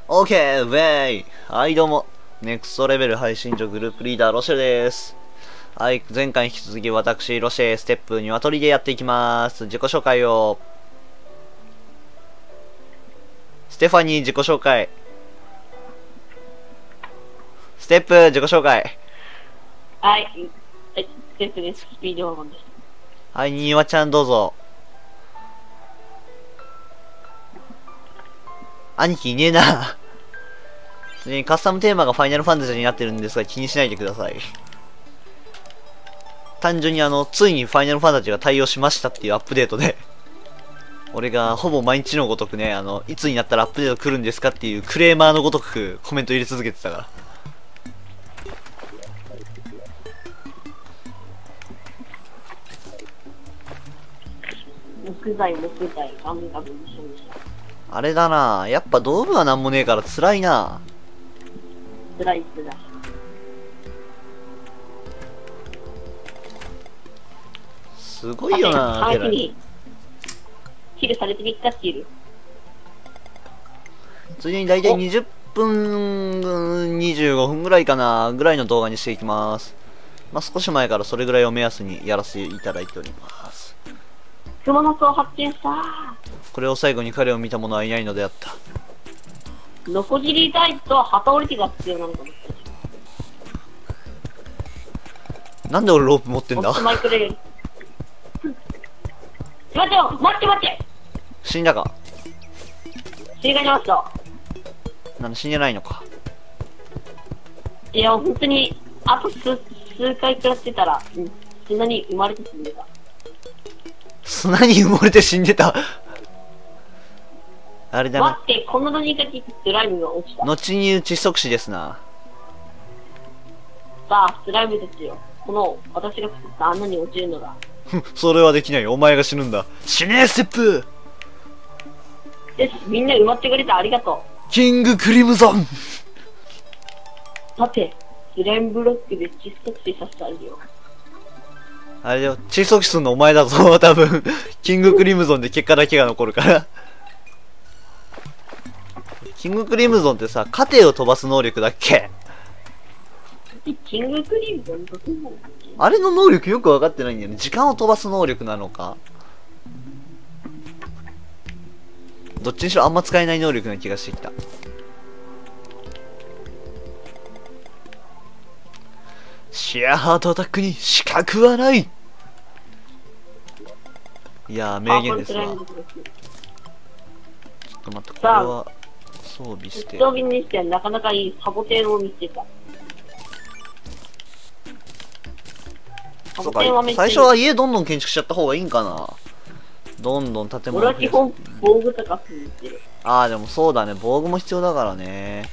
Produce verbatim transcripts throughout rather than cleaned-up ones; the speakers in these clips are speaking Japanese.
オーケー、ウェイ。はい、どうも。ネクストレベル配信所グループリーダー、ロシェルです。はい、前回に引き続き私、ロシェ、ステップ、ニワトリでやっていきます。自己紹介を。ステファニー、自己紹介。ステップ、自己紹介。 はい。はい、ステップです。スピードワゴンです。 はい、ニワちゃんどうぞ。兄貴いねえな。カスタムテーマがファイナルファンタジーになってるんですが気にしないでください。単純にあの、ついにファイナルファンタジーが対応しましたっていうアップデートで、俺がほぼ毎日のごとくね、あの、いつになったらアップデート来るんですかっていうクレーマーのごとくコメント入れ続けてたから。 木材、木材、ガムガムにしました。 あれだな、やっぱ道具はなんもねえから辛いな。 辛い辛い。 すごいよな、 テラにキルされてみっかキル。 ついでにだいたいにじゅっぷん、にじゅうごふんぐらいかな、ぐらいの動画にしていきます。まあ、少し前からそれぐらいを目安にやらせていただいております。 クモの巣を発見したー。 これを最後に彼を見た者はいないのであった。 ノコギリ台と旗折り機が必要なのかもしれない。 なんで俺ロープ持ってんだ。 マイクレール。待ってよ、待って待って。 死んだか。 死がりました。 なんだ死んでないのか。 いや、本当に、あと数、数回食らってたら、うん、砂に生まれて死んでた。 砂に埋もれて死んでた。あれだな。 待って、この何かきスライムが落ちた。 後に窒息死ですな。 さあ、スライムたちよ。この、私が作った穴に落ちるのだ。 それはできない。お前が死ぬんだ。死ねえ、ステップ。 よし、みんな埋まってくれてありがとう。キングクリムゾン。 さて、スライムブロックで窒息死させてあるよ。 あれよ、窒息死すんのお前だぞ、多分。キングクリムゾンで結果だけが残るから。キングクリムゾンってさ、カテを飛ばす能力だっけ？ キングクリムゾンどこもあれの能力よく分かってないんだよね。時間を飛ばす能力なのか。どっちにしろあんま使えない能力な気がしてきた。シェアハートアタックに資格はない。いやー、名言ですわ。ちょっと待って、これは装備して。 装備にしてはなかなかいいサボテンを見つけた。 そうか、最初は家どんどん建築しちゃった方がいいんかな。どんどん建物を俺は基本防具とかついてる。 ああ、でもそうだね、防具も必要だからね。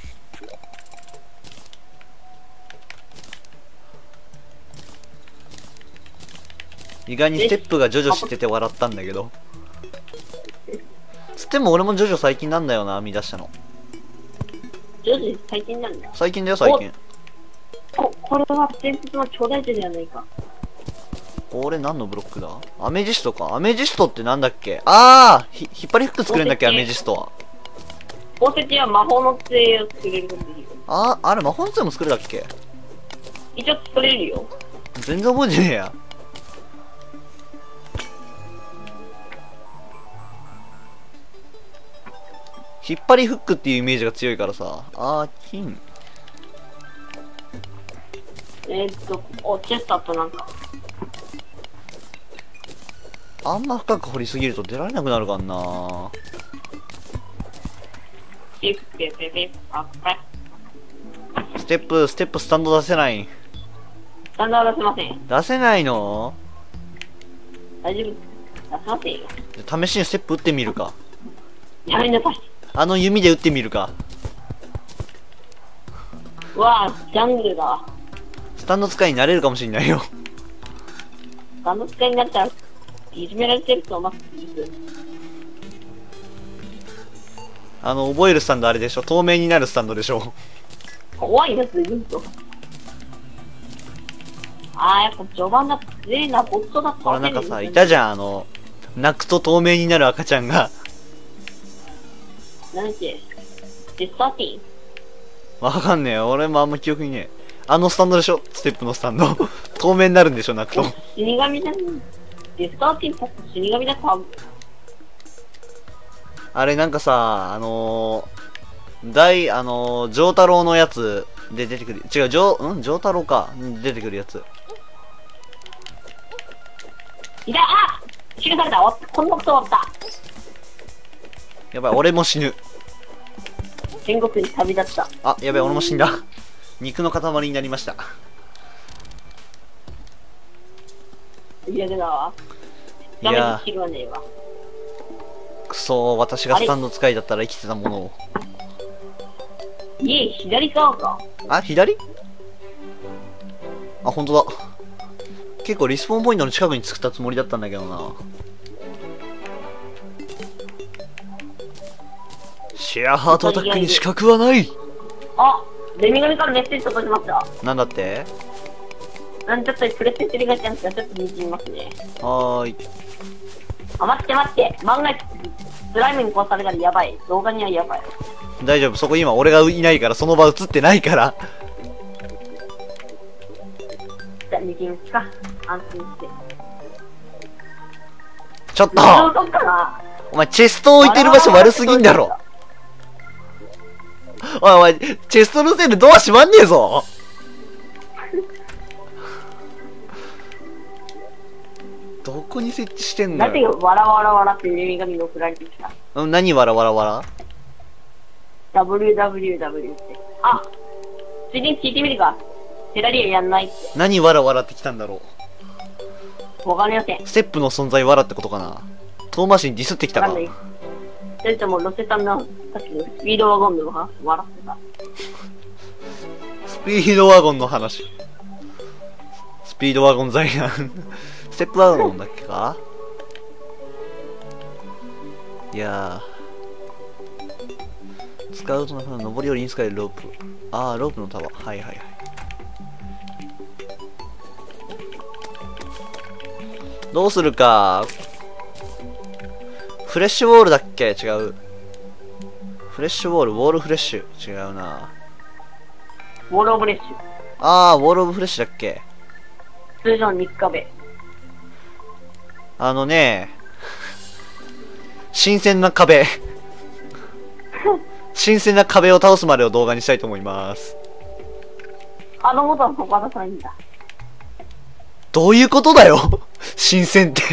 意外にステップがジョジョ知ってて笑ったんだけど。つっても俺もジョジョ最近なんだよな、編み出したの。 ジョジョ最近なんだ。 最近だよ、最近。 こ、これは伝説の巨大樹ではないか。 これ何のブロックだ？アメジストか。アメジストってなんだっけ？ああ、ひ引っ張りフック作れんだっけ、アメジストは。 宝石は魔法の杖を作れることできる。 ああ、あれ魔法の杖も作れたっけ？ 一応作れるよ。 全然覚えてねえや。引っ張りフックっていうイメージが強いからさ。あー、金。 えー、っと、お、チェストとなんか。 あんま深く掘りすぎると出られなくなるかんな。 ピッピッピッピッあっぱステップ、ステップスタンド出せない。 スタンドは出せません。 出せないの？ 大丈夫。出せませんよ。 じゃ試しにステップ打ってみるか。 やめなさい。 あの弓で打ってみるか。 うわぁ、ジャングルだわ。 スタンド使いになれるかもしんないよ。 スタンド使いになったら、いじめられてると思ってる。 あの、覚えるスタンドあれでしょ？透明になるスタンドでしょ？ 怖いやついると。あー、やっぱ序盤だと強えな、ボットだったほらなんかさ、いたじゃん、あの、泣くと透明になる赤ちゃんが。 なんて。 デスターティーン。 わかんねえ。俺もあんま記憶にねえ。あのスタンドでしょ、ステップのスタンド。透明になるんでしょ、泣くと。 死神じゃん。デスターティーン、確か死神だか。 あれなんかさ、あのー、大、あのー、丈太郎のやつで出てくる。違う、丈、ん丈太郎か。出てくるやつ。 いた、あ死ぬされた。おこんなこと終わった。 やばい、俺も死ぬ。 天国に旅立った。 あ、やばい、俺も死んだ。肉の塊になりました。 嫌だわ。 いやー、はねえわ。 くそー、私がスタンド使いだったら生きてたものを。 いえ、左側か。 あ、左？あ、ほんとだ。結構リスポーンポイントの近くに作ったつもりだったんだけどな。シェアハートアタックに資格はない。 あ、ゼミガミからメッセージ届きました。 なんだって？ なんちょっとプレステスリがちゃんとちょっと見てみますね。 はーい。 あ、待って待って。万が一、スライムに殺されたらやばい。動画にはやばい。 大丈夫、そこ今俺がいないからその場映ってないから。 じゃあ見てみますか。安心して。 ちょっとどうかな。 お前チェスト置いてる場所悪すぎんだろ。おいお前、チェストのせいでドア閉まんねえぞ。どこに設置してんのなんでよ。 わらわらわらってゼミガミが送られてきた。 うん、何わらわらわらダブリューダブリューダブリュー って。あ、ついでに聞いてみるか。テラリアやんないって。 何わらわらってきたんだろわかりません。 う。ステップの存在わらってことかな。遠回しにディスってきたか。 わかんない。それとも、ロセさんのさっきのスピードワゴンの話、笑ってた。 スピードワゴンの話。スピードワゴン財団。ステップワゴンだっけか。いやー。使うとな、登り降りに使えるロープ。あー、ロープのタワー。はいはいはい。どうするか。フレッシュウォールだっけ？違う。フレッシュウォール、ウォールフレッシュ。違うな。 ウォールオブレッシュ。 あー、ウォールオブフレッシュだっけ？ 通常肉壁。 あのね、新鮮な壁。新鮮な壁を倒すまでを動画にしたいと思います。 あのボタンここ渡さないんだ。 どういうことだよ新鮮って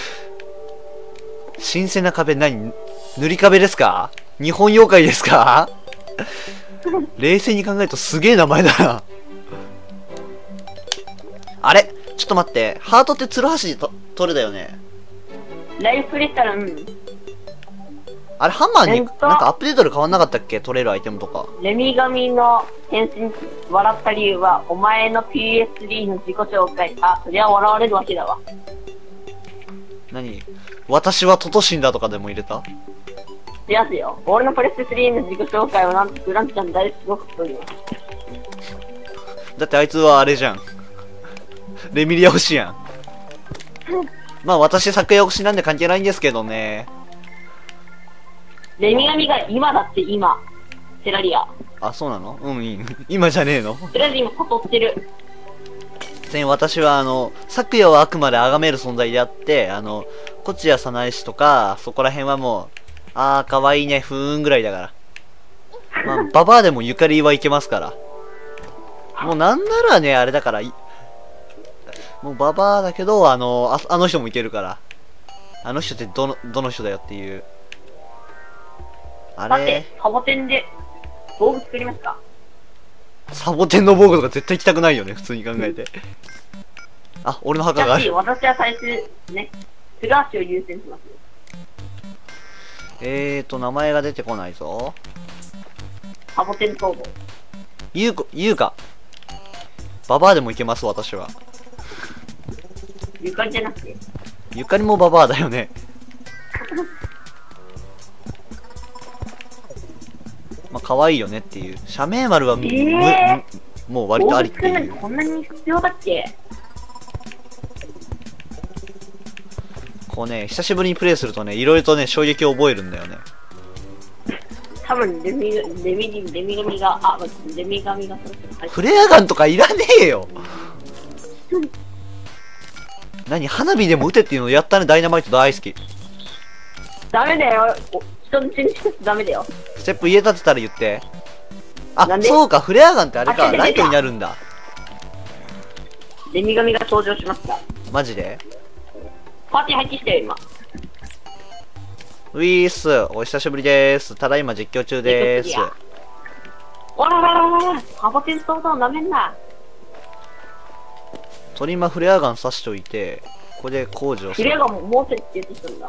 新鮮な壁何？塗り壁ですか？日本妖怪ですか？冷静に考えるとすげえ名前だな。あれちょっと待って。ハートってツルハシと取れだよね。 ライフクリスタル、うん。 あれハンマーにえっとなんかアップデートで変わんなかったっけ？取れるアイテムとか。 レミガミの変身、笑った理由は、お前の ピーエススリー の自己紹介。あ、そりゃ笑われるわけだわ。 何？私はトトシンだとかでも入れた？ でやつよ。俺のプレステスリーの自己紹介はなんとグランちゃん大好きごくとります。 だってあいつはあれじゃん。レミリア推しやん。まあ私昨夜推しなんで関係ないんですけどね。 レミガミが今だって今。テラリア。 あ、そうなの？うん、いい。今じゃねえの？ とりあえず今誘ってる。 私はあの、昨夜はあくまで崇める存在であって、あの、こちやさなえしとか、そこら辺はもう、あーかわいいね、ふーんぐらいだから。まあ、ババアでもゆかりはいけますから。もうなんならね、あれだから、いもうババアだけど、あの、ああの人もいけるから。あの人ってどの、どの人だよっていう。あさてれ、 サボテンで、防具作りますか？ サボテンの防具とか絶対行きたくないよね、普通に考えて。あ、俺の墓がある。 私は最終、ね、スラッシュを優先しますよ。 えーと、名前が出てこないぞ。 サボテン逃亡。 ゆうこ、ゆうか。ババアでもいけます、私は。 ゆかりじゃなくて。 ゆかりもババアだよね。まあ、可愛いよねっていう。社名丸は、 えー、 むもう割とありっていう。 こんなに必要だっけ？こうね、久しぶりにプレイするとね、いろいろとね、衝撃を覚えるんだよね。 多分レミ、レミ、レミ神が、あ、レミ神が、 フレアガンとかいらねえよ。何、花火でも撃てっていうのやったね。ダイナマイト大好き。 ダメだよ。人の血にしかダメだよ。 ステップ家建てたら言って。あ、 なんでそうか、フレアガンってあれか、 あ違う違う違うライトになるんだ。 レミ神が登場しました。 マジでパーティー入ってきたよ、今。 ウィース、お久しぶりです。ただいま実況中です。 実況中おららららら、サボテンソードを舐めんな。 トリマフレアガン刺しといて、ここで工事をする。 フレアガンももうせって言ってきたんだ。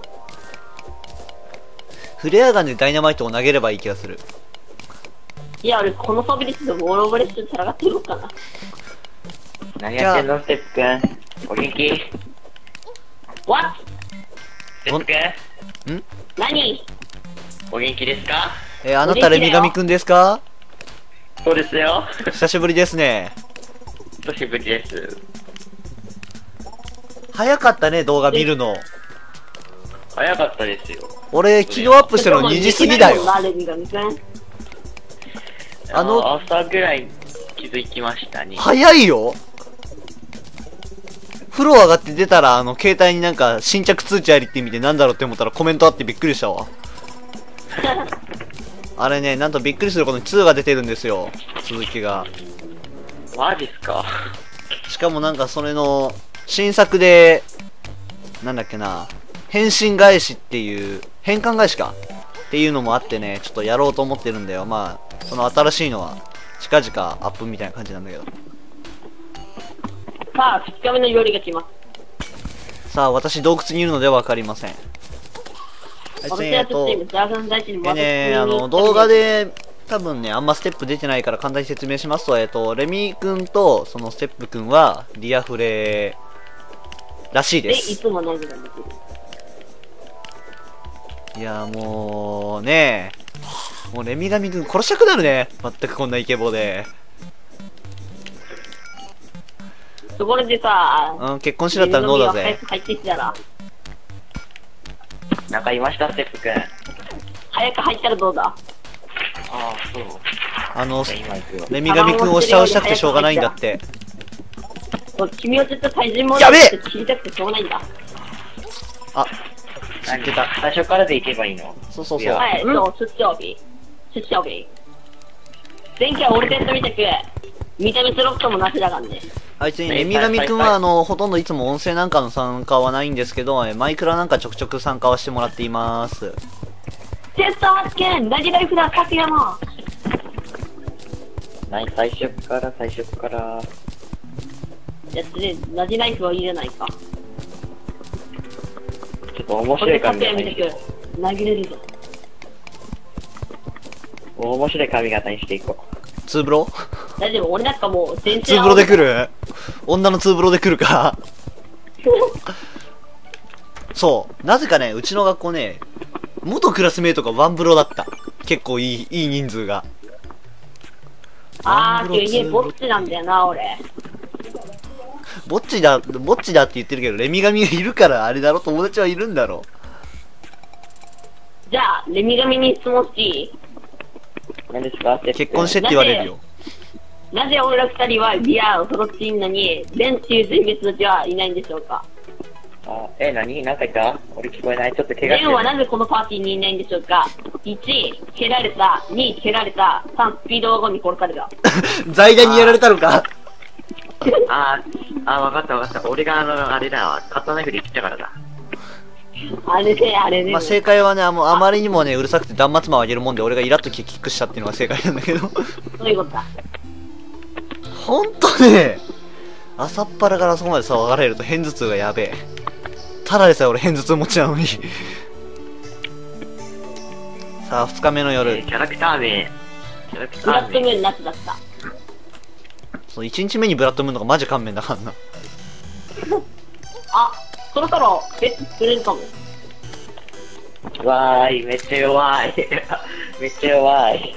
フレアガンでダイナマイトを投げればいい気がする。 いや、俺この装備率でボロボロして戦ってるのかな。 何やってんの、ステップくん。お元気？ What？ ステップくん、 ん何？ お元気ですか？ えー、あなたレミガミくんですか？ そうですよ。 久しぶりですね。 久しぶりです。 早かったね、動画見るの。 早かったですよ。 俺、昨日アップしたのにじ過ぎだよ。 レミガミくん。 あのあの、朝ぐらい気づきましたね。 早いよ。風呂上がって出たら、あの、携帯になんか、新着通知ありって意味でなんだろうって思ったらコメントあってびっくりしたわ。あれね、なんとびっくりすることににが出てるんですよ。続きが。 マジっすか？ しかもなんかそれの、新作で、なんだっけな、変身返しっていう、変換返しかっていうのもあってね、ちょっとやろうと思ってるんだよ。まあ、その新しいのは、近々アップみたいな感じなんだけど。 さあ、ふつかめの夜が来ます。 さあ、私洞窟にいるのでわかりません。 私はちょっと今、ジャーガン大地にでね、あの、動画で、多分ね、あんまステップ出てないから簡単に説明しますと、えっと、レミくんと、そのステップくんは、リアフレらしいでで、いす。 つも何ができる。 いや、もう、ねもうレミガミくん殺したくなるね。全くこんなイケボで。 ところでさ、 うん、結婚しだったらノーだぜ。 早く入ってきたら、 なんかいました、ステップくん。あ早く入ったらどうだ。 あ、そう。 あの、 じゃあ今行くよ。 レミガミくんを下押したくてしょうがないんだって。 そう君をずっと対人モーやべえドで切りたくてしょうがないんだ。 あ、知ってた。 最初からで行けばいいの？ そうそうそう。 いやはい、そう、出張日。出張日。前回オルテントみたく、見た目スロットもなしだからね。 あいつにレミガミくんはあの、ほとんどいつも音声なんかの参加はないんですけど、えマイクラなんかちょくちょく参加はしてもらっています。 テスト発見ラジライフだ、拓也も。 ない、最初から最初から。 やってね、ラジライフはいいじゃないか。 ちょっと面これで白い髪拓也見て型にく、投げれるぞ。 面白い髪型にしていこう。 ツーブロ大丈夫、俺なんかもう全然。 ツーブロで来る女のツーブロで来るかそう。なぜかね、うちの学校ね、元クラスメイトがワンブロだった。結構いい、いい人数が。 あー、 ワンブロ今日家ツーブロぼっちなんだよな、俺。 ぼっちだ、ぼっちだって言ってるけど、レミガミがいるからあれだろ、友達はいるんだろ。 じゃあ、レミガミに質問していい？ 何ですか？ 結婚してって言われるよ。 なぜ俺ら二人はリアを揃っているのに、ベンっていう人物たちはいないんでしょうか？ あ、え、何なんか言った？俺聞こえない。ちょっと怪我してる。 ベンはなぜこのパーティーにいないんでしょうか？いち、蹴られた。に、蹴られた。さん、スピードワゴンに殺された。 在来にやられたのかあー、あー、わかったわかった。俺があの、あれだわ。カットナイフで切ったからだ。 あれね、あれね。 まあ正解はね、あもうあまりにもね、うるさくて断末魔をあげるもんで、俺がイラッとキックしたっていうのが正解なんだけど。 そういうことだ。 ほんとね、朝っぱらからそこまで騒がれると片頭痛がやべえ。ただでさえ俺片頭痛持ちなのに。さあ、二日目のえ夜。 ーキャラクター名。キャラクタブラッドー名。 ムーンなしだった。 そう、一日目にブラッドムーンとかマジ勘弁だからな。 あ、そろそろベッド作れるかも。 わーい、めっちゃ弱い。めっちゃ弱い。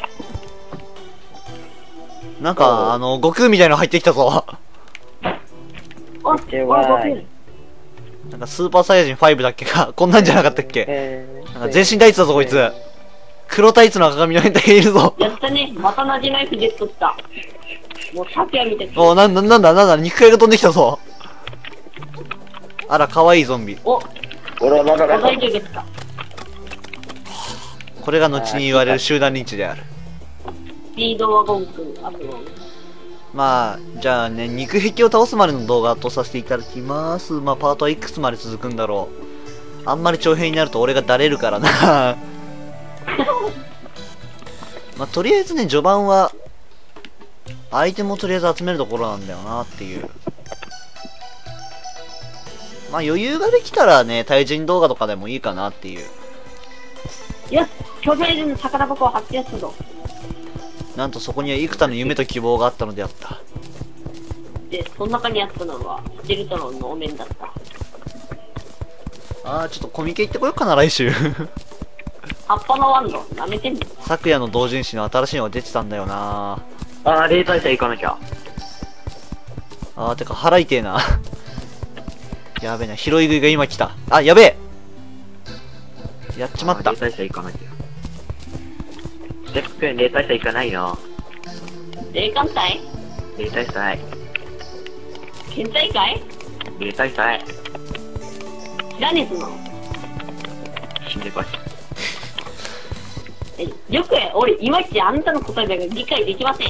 なんか、あの、悟空みたいなの入ってきたぞ。 あ、 めっちゃ弱い。 なんかスーパーサイヤ人ファイブだっけか。こんなんじゃなかったっけ。 えーなんか全身大地だぞ、こいつ。 黒タイツの赤髪の変態がいるぞ。 やったね。また同じナイフゲットした。もう昨夜見てて。 お、なんだ、なんだ、なんだ、肉塊が飛んできたぞ。あら、かわいいゾンビ。 お、 俺はまだ小材ゲットした。 これが後に言われる集団リンチである。 スピードワゴン君、あと、 まあ、じゃあね、肉壁を倒すまでの動画とさせていただきます。まあ、パートはいくつまで続くんだろう。あんまり長編になると俺がだれるからな。まあ、とりあえずね、序盤は、アイテムをとりあえず集めるところなんだよなっていう。まあ、余裕ができたらね、対人動画とかでもいいかなっていう。 よし、巨大人の宝箱を発見するぞ。 なんとそこには幾多の夢と希望があったのであった。 で、その中にあったのは、ステルトロンのお面だった。 あー、ちょっとコミケ行ってこようかな、来週。 葉っぱのワンド、舐めてんの。 昨夜の同人誌の新しいのが出てたんだよな。 あー、霊体者行かなきゃ。 あー、てか腹痛えな。やべえな、拾い食いが今来た。あ、やべえやっちまった。 霊体者行かなきゃ。ステップ君、霊体者行かないの。 霊感隊霊体者、 県大会霊体者、 知らねえぞな。 死んでこい。 え、よく、俺、いまいちあんたの答えだが理解できません。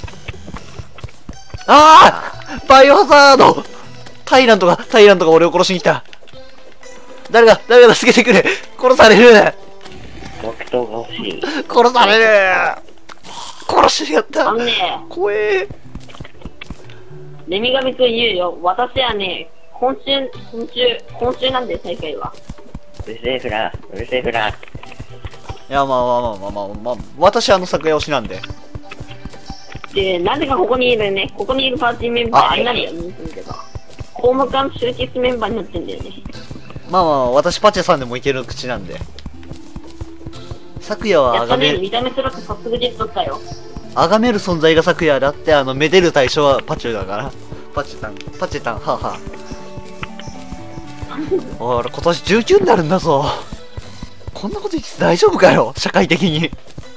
あーバイオハザードタイラントが、タイラントが俺を殺しに来た。誰が、誰が助けてくれ。殺される。 木刀が欲しい。 殺される。殺しやった。 あのね、 怖え。 レミガミくん言うよ。私はね、今週、今週、今週なんで大会は。 うるせえフラ、うるせえフラ。 いや、まあまあまあまあまあ、まあ、私はあの作画推しなんで。 で、なぜかここにいるね、ここにいるパーティーメンバー、あれ何や、見てみれば。ホームカン集結メンバーになってんだよね。 まあまあ、私パチェさんでもいける口なんで。昨夜はやったね、 あがめ、 見た目すらく早速ゲットったよ。 あがめる存在が昨夜であって、あの、めでる対象はパチュだから。パチェタン、パチェタン、はあ、はあ。おい、今年じゅうきゅうになるんだぞ。こんなこと言って大丈夫かよ、社会的に。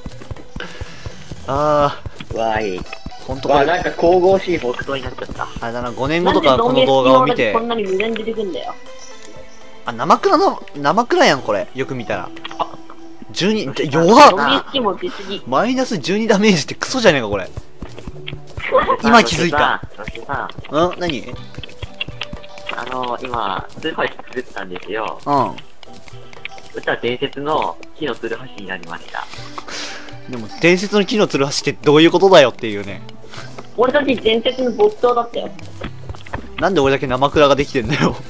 ああ、 わーい。 ほんとこわー、 れ、 なんか神々しい木刀になっちゃった。 あれだな、ごねんごなんでとかこの動画を見てこ、んなに無駄に出てくんだよ。 あ、生倉の、生倉やん、これ。よく見たら。じゅうに、 ゾ弱っンビスキも出すぎ。 マイナスじゅうにダメージってクソじゃねえか、これ。今気づいた。 そしてさ、 うん何うん。 あのー、今、ツルハシ作ったんですよ。 でそしたら伝説の木のツルハシになりました。 も、伝説の木のツルハシってどういうことだよっていうね。 俺たち伝説の木刀だったよ。 なんで俺だけ生倉ができてんだよ。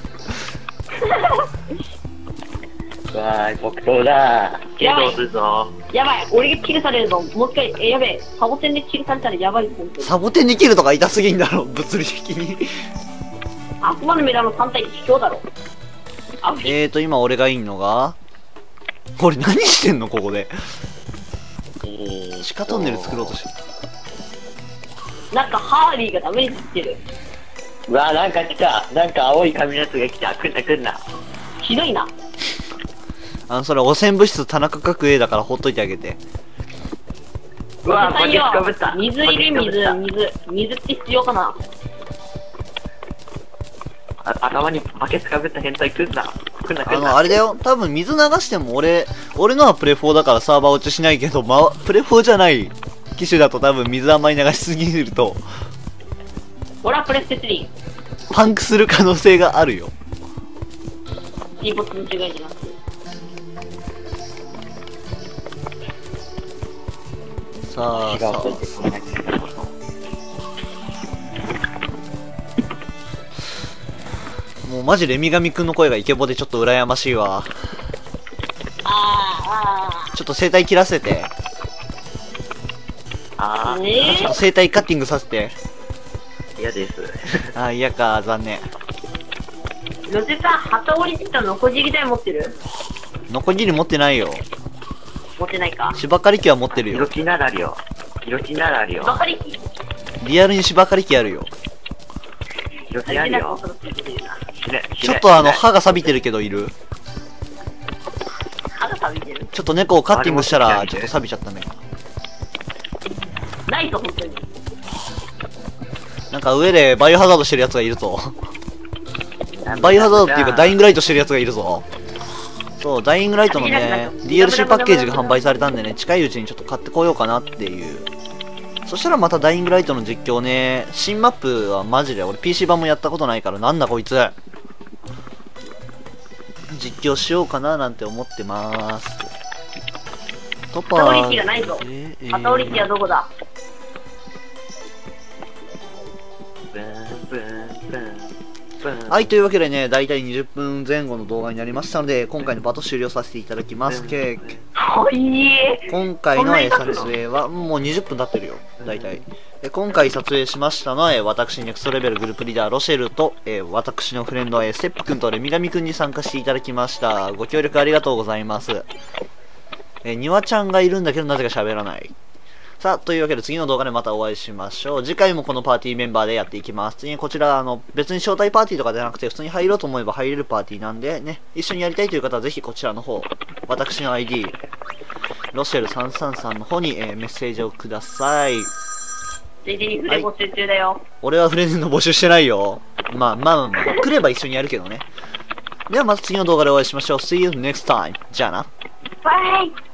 わーい、木刀だー。剣道するぞ。 やばい、俺がキルされるぞ。もう一回、え、やべえ、サボテンでキルされたらやばい、本当に。 サボテンに切るとか痛すぎんだろ、物理的に。 悪魔のメダルのさん対いち強だろ。あ、 えーと、今俺がいんのが、俺何してんのここで。 えー地下トンネル作ろうとしてる。 なんかハーリーがダメになってる。 うわー、なんか来た。なんか青い髪のやつが来た。来んな来んな。 ひどいな。 あの、それ汚染物質田中角栄だからほっといてあげて。 うわー、バケおじさんよツかぶった。 水いる、水、水。水って必要かな。 あ頭にバケツかぶった変態来んな。来んな来んな。 あの、あれだよ。多分水流しても俺、俺のはプレフォーだからサーバー落ちしないけど、ま、プレフォーじゃない機種だと多分水あんまり流しすぎると、 俺はプレステスリパンクする可能性があるよ。 ー。リボットの違いじゃなくて。 さあ、 違うさと言ってこない。 あ、もうマジレミガミくんの声がイケボでちょっと羨ましいわ。 あー、あちょっと声帯切らせて。 あー。 ー、 えちょっと声帯カッティングさせて。 嫌です。 あー、嫌か、残念。 ー。ロゼさん、旗折りって言ったのノコギリ台持ってる？ ノコギリ持ってないよ。 持ってないか。 芝刈り機は持ってるよ。 色気ならあるよ。色気ならあるよ。 ばかりリアルに芝刈り機あるよ。 色気あるよ。死ね、死ねちょっとあの、歯が錆びてるけどいる。 歯が錆びてる。 ちょっと猫をカッティングしたら、ちょっと錆びちゃったね。 ライト、本当に。 なんか上でバイオハザードしてるやつがいるぞ。バイオハザードっていうかダイイングライトしてるやつがいるぞ。そう、ダイイングライトのね、ディーエルシー パッケージが販売されたんでね、近いうちにちょっと買ってこようかなっていう。そしたらまたダイイングライトの実況ね、新マップはマジで俺 ピーシー 版もやったことないから、なんだこいつ。実況しようかななんて思ってまーす。トパパタオリティがないぞ。 えー、 パタオリティはどこだ？ ブンブンブンブン。 はい、というわけでね、だいたいにじゅっぷんぜん後の動画になりましたので、今回のバト終了させていただきますけはい今回のえー撮影は、もうにじゅっぷん経ってるよ、だいたい。え今回撮影しましたのは、えー私、ネクストレベルグループリーダー、ロシェルと、えー私のフレンド、えーステップ君とレミラミ君に参加していただきました。ご協力ありがとうございます。えー、ニワちゃんがいるんだけど、なぜか喋らない。さあ、というわけで次の動画でまたお会いしましょう。次回もこのパーティーメンバーでやっていきます。次にこちら、あの、別に招待パーティーとかじゃなくて、普通に入ろうと思えば入れるパーティーなんで、ね、一緒にやりたいという方はぜひこちらの方、私の アイディー、ロシェルさんさんさんの方に、えーメッセージをください。 ついでにフレ募集中だよ。 俺はフレンズの募集してないよ。まあまあまあ、来れば一緒にやるけどね。ではまた次の動画でお会いしましょう。See you next time. じゃあな。 バイ